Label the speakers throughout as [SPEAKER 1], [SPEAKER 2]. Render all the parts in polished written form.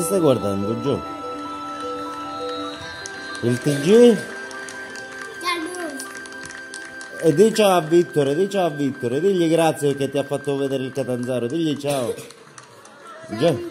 [SPEAKER 1] stai guardando, Gio? Il TG? E di ciao a Vittore, digli grazie perché ti ha fatto vedere il Catanzaro, digli ciao. Già.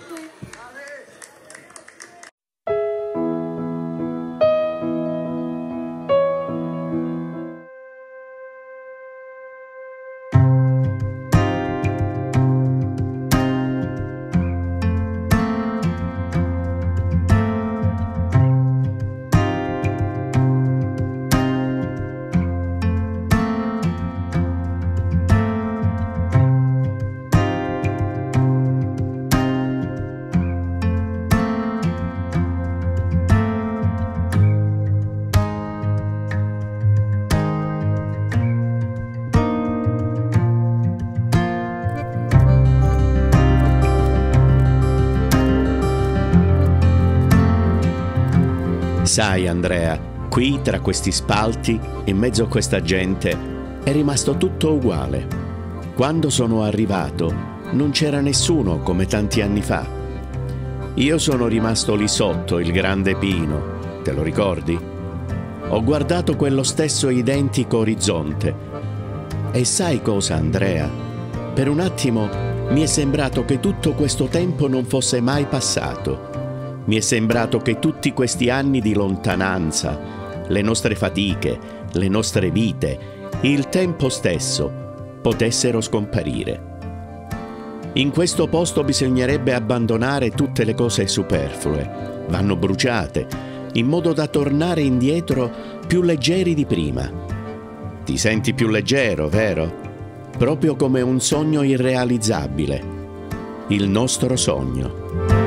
[SPEAKER 2] Sai, Andrea, qui tra questi spalti, in mezzo a questa gente, è rimasto tutto uguale. Quando sono arrivato non c'era nessuno come tanti anni fa. Io sono rimasto lì sotto il grande pino, te lo ricordi? Ho guardato quello stesso identico orizzonte. E sai cosa, Andrea? Per un attimo mi è sembrato che tutto questo tempo non fosse mai passato. Mi è sembrato che tutti questi anni di lontananza, le nostre fatiche, le nostre vite, il tempo stesso, potessero scomparire. In questo posto bisognerebbe abbandonare tutte le cose superflue, vanno bruciate, in modo da tornare indietro più leggeri di prima. Ti senti più leggero, vero? Proprio come un sogno irrealizzabile. Il nostro sogno.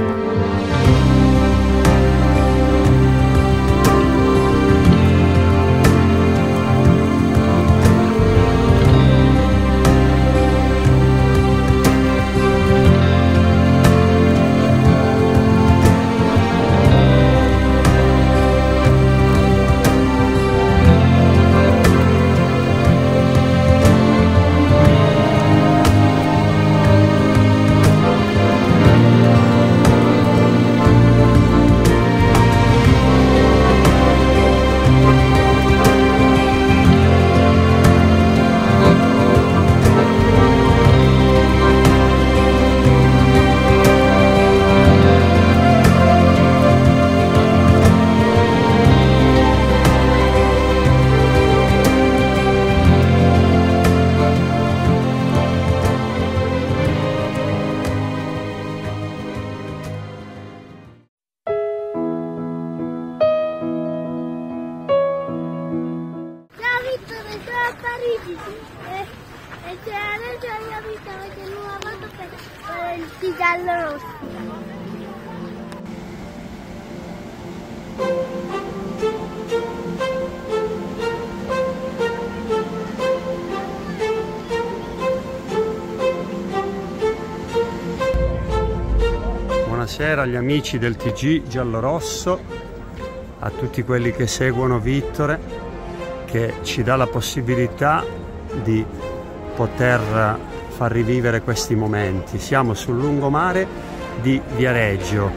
[SPEAKER 3] Buonasera agli amici del TG giallorosso, a tutti quelli che seguono Vittore, che ci dà la possibilità di poter far rivivere questi momenti. Siamo sul lungomare di Viareggio,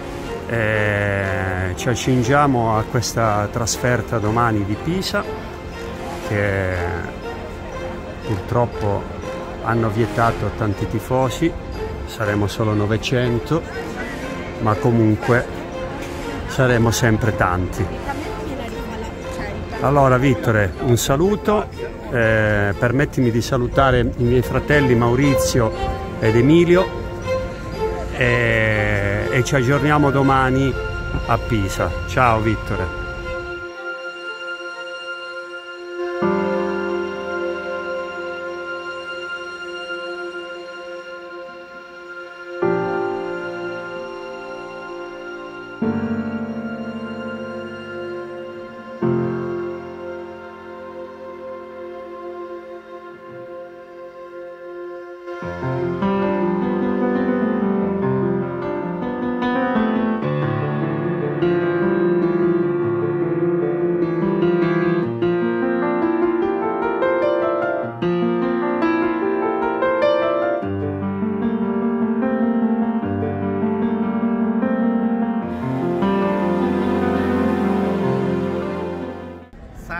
[SPEAKER 3] ci accingiamo a questa trasferta domani di Pisa, che purtroppo hanno vietato a tanti tifosi, saremo solo 900, ma comunque saremo sempre tanti. Allora Vittore, un saluto, permettimi di salutare i miei fratelli Maurizio ed Emilio e ci aggiorniamo domani a Pisa. Ciao Vittore.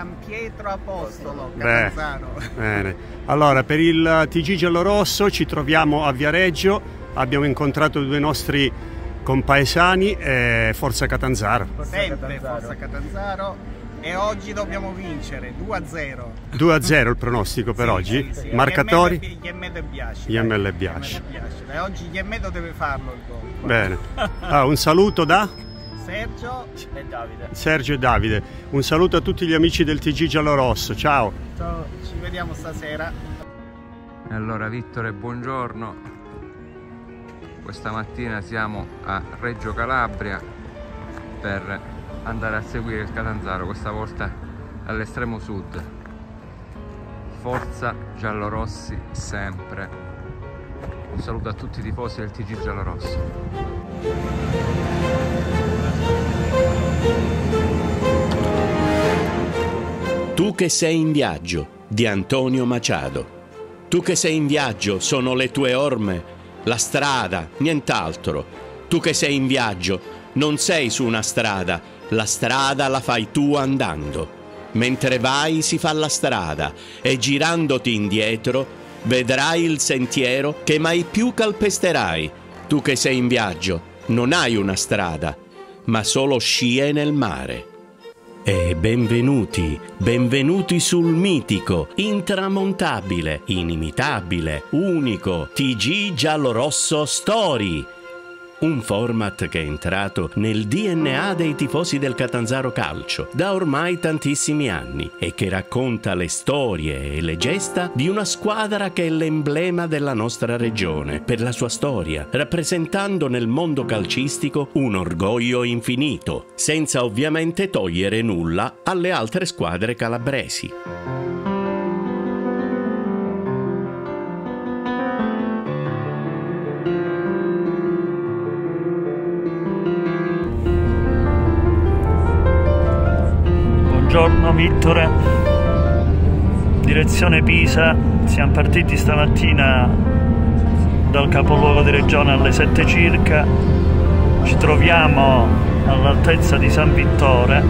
[SPEAKER 4] San Pietro Apostolo, Catanzaro.
[SPEAKER 3] Bene. Allora, per il TG Giallorosso ci troviamo a Viareggio, abbiamo incontrato due nostri compaesani, Forza Catanzaro.
[SPEAKER 4] Sempre Forza Catanzaro. E oggi dobbiamo vincere 2-0.
[SPEAKER 3] 2-0 il pronostico per oggi.
[SPEAKER 4] Sì.
[SPEAKER 3] Marcatori?
[SPEAKER 4] Iemmedo e Biasci.
[SPEAKER 3] Iemmedo e Biasci.
[SPEAKER 4] E oggi Iemmedo deve farlo il gol.
[SPEAKER 3] Bene. Un saluto da
[SPEAKER 4] Sergio e Davide.
[SPEAKER 3] Sergio e Davide. Un saluto a tutti gli amici del TG Giallorosso. Ciao.
[SPEAKER 4] Ciao, ci vediamo stasera.
[SPEAKER 5] E allora Vittore, buongiorno. Questa mattina siamo a Reggio Calabria per andare a seguire il Catanzaro, questa volta all'estremo sud. Forza giallorossi sempre. Un saluto a tutti i tifosi del TG Giallorosso.
[SPEAKER 2] Tu che sei in viaggio, di Antonio Machado. Tu che sei in viaggio, sono le tue orme, la strada, nient'altro. Tu che sei in viaggio, non sei su una strada, la strada la fai tu andando. Mentre vai si fa la strada e girandoti indietro vedrai il sentiero che mai più calpesterai. Tu che sei in viaggio, non hai una strada, ma solo scie nel mare. E benvenuti, benvenuti sul mitico, intramontabile, inimitabile, unico TG Giallorosso Story. Un format che è entrato nel DNA dei tifosi del Catanzaro Calcio da ormai tantissimi anni e che racconta le storie e le gesta di una squadra che è l'emblema della nostra regione per la sua storia, rappresentando nel mondo calcistico un orgoglio infinito, senza ovviamente togliere nulla alle altre squadre calabresi.
[SPEAKER 6] Buongiorno Vittore, direzione Pisa, siamo partiti stamattina dal capoluogo di regione alle 7 circa, ci troviamo all'altezza di San Vittore.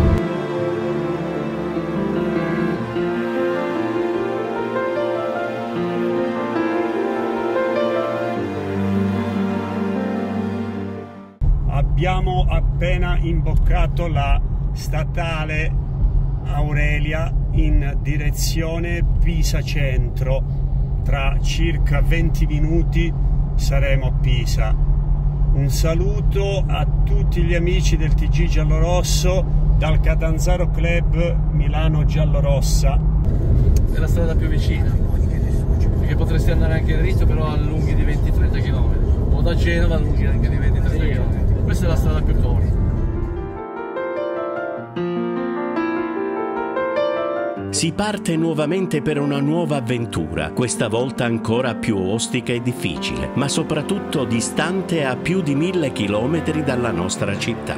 [SPEAKER 3] Abbiamo appena imboccato la statale Aurelia in direzione Pisa Centro. Tra circa 20 minuti saremo a Pisa. Un saluto a tutti gli amici del TG Giallorosso dal Catanzaro Club Milano Giallorossa.
[SPEAKER 7] È la strada più vicina, perché potresti andare anche dritto, però a lunghi di 20-30 km, o da Genova a lunghi anche di 20-30 km. Questa è la strada più corta.
[SPEAKER 2] Si parte nuovamente per una nuova avventura, questa volta ancora più ostica e difficile, ma soprattutto distante a più di 1000 chilometri dalla nostra città.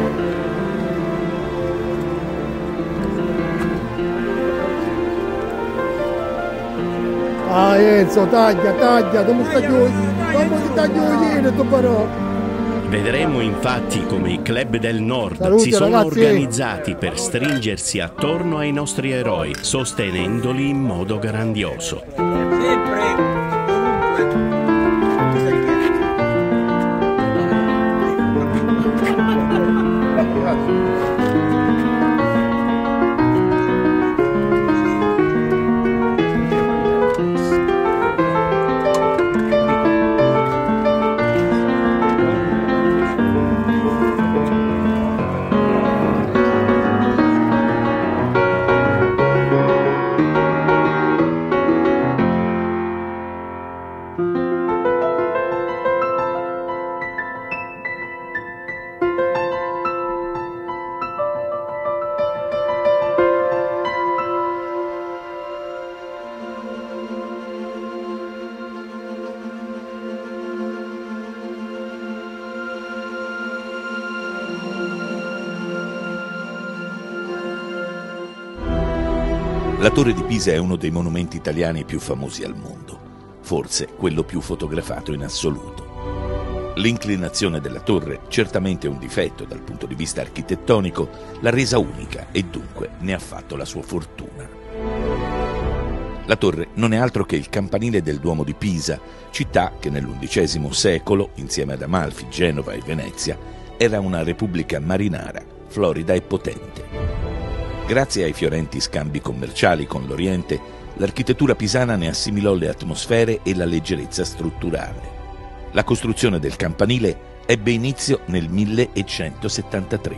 [SPEAKER 8] Ah Enzo, taglia, come sta giù? Come ti taglio tu però?
[SPEAKER 2] Vedremo infatti come i club del nord
[SPEAKER 8] Salute,
[SPEAKER 2] si sono
[SPEAKER 8] ragazzi,
[SPEAKER 2] organizzati per stringersi attorno ai nostri eroi, sostenendoli in modo grandioso.
[SPEAKER 9] La Torre di Pisa è uno dei monumenti italiani più famosi al mondo, forse quello più fotografato in assoluto. L'inclinazione della torre, certamente un difetto dal punto di vista architettonico, l'ha resa unica e dunque ne ha fatto la sua fortuna. La torre non è altro che il campanile del Duomo di Pisa, città che nell'XI secolo, insieme ad Amalfi, Genova e Venezia, era una repubblica marinara, florida e potente. Grazie ai fiorenti scambi commerciali con l'Oriente, l'architettura pisana ne assimilò le atmosfere e la leggerezza strutturale. La costruzione del campanile ebbe inizio nel 1173.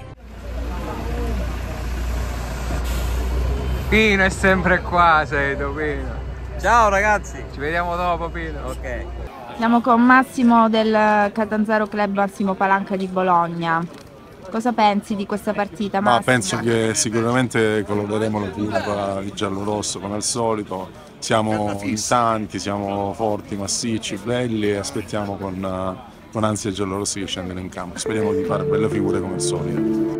[SPEAKER 5] Pino è sempre qua, sei tu, Pino.
[SPEAKER 4] Ciao ragazzi.
[SPEAKER 5] Ci vediamo dopo, Pino.
[SPEAKER 4] Ok.
[SPEAKER 10] Siamo con Massimo del Catanzaro Club Massimo Palanca di Bologna. Cosa pensi di questa partita, Massimo?
[SPEAKER 11] Penso che sicuramente coloreremo la curva di giallo-rosso come al solito. Siamo in tanti, siamo forti, massicci, belli e aspettiamo con ansia i giallorossi che scendono in campo. Speriamo di fare belle figure come al solito.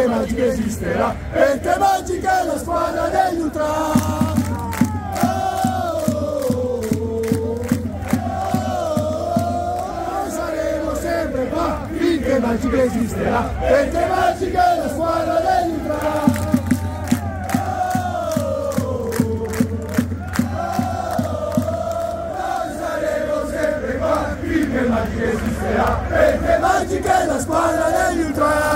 [SPEAKER 8] finché Magica esisterà, perché Magica è la squadra degli ultra. Finché Magica esisterà, perché Magica è la squadra degli ultra. Noi saremo sempre qua, finché Magica esisterà, perché Magica è la squadra degli ultra.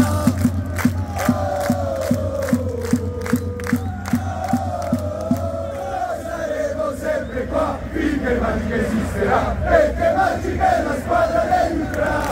[SPEAKER 8] Noi saremo sempre qua, finché Magica esisterà, perché Magica è la squadra degli ultra.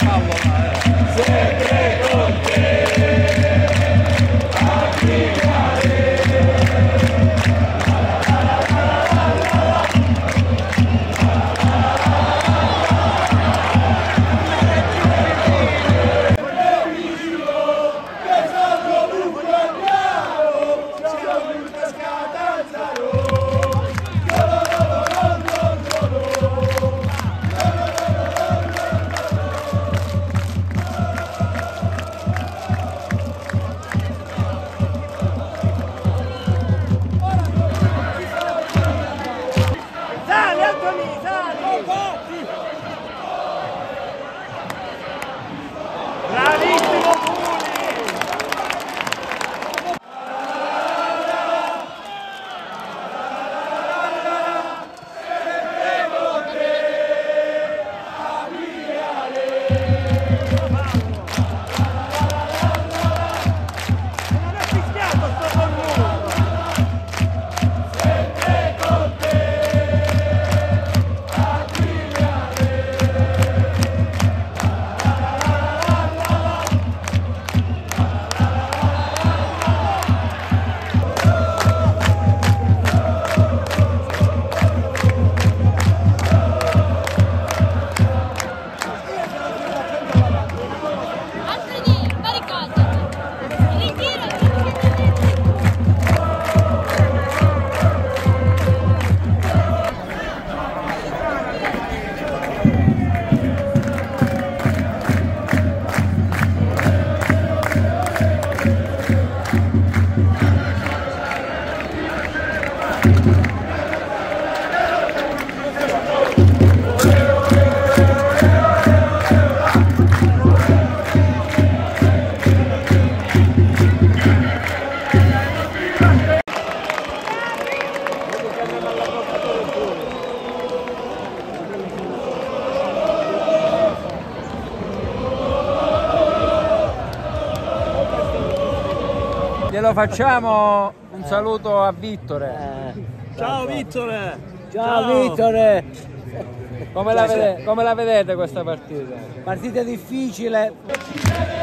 [SPEAKER 8] Sempre con te.
[SPEAKER 5] Glielo facciamo un saluto a Vittore.
[SPEAKER 6] Ciao Vittore!
[SPEAKER 12] Ciao Vittore!
[SPEAKER 5] Come la vedete questa partita?
[SPEAKER 12] Partita difficile.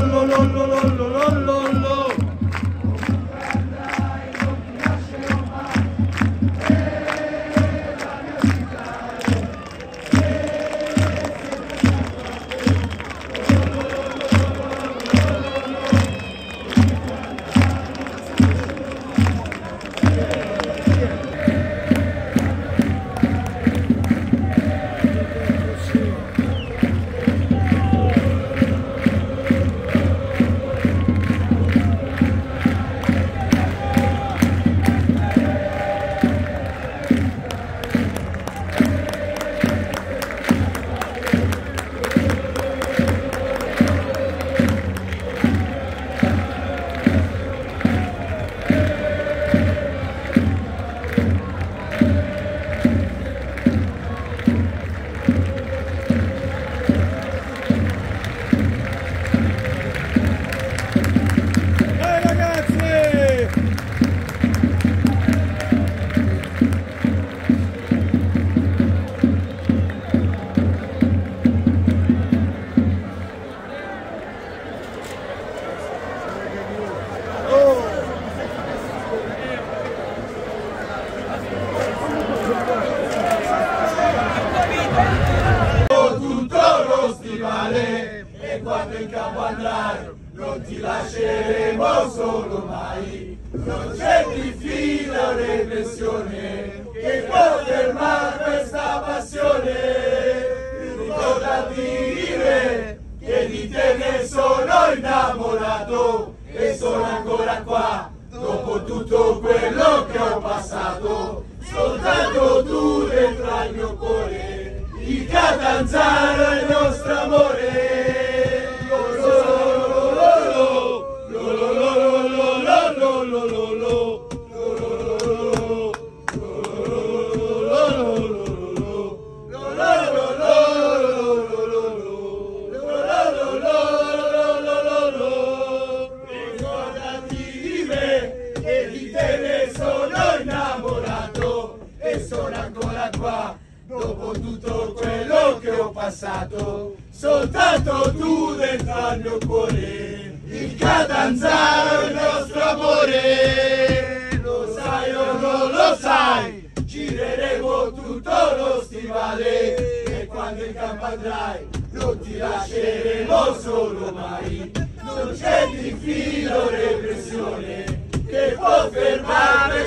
[SPEAKER 8] E quando in campo andrai non ti lasceremo solo mai. Non c'è diffida o repressione che può fermare questa passione. Ricordati che di te ne sono innamorato e sono ancora qua dopo tutto quello che ho passato. Soltanto tu dentro al mio cuore, il Catanzaro è il nostro amore. Ricordati di me e di te ne sono innamorato e sono ancora qua dopo tutto quello che ho passato. Soltanto tu dentro al mio cuore, il Catanzaro è il nostro amore. Lo sai o non lo sai, gireremo tutto lo stivale e quando in campo andrai non ti lasceremo solo mai. Non c'è diffida o repressione che può fermare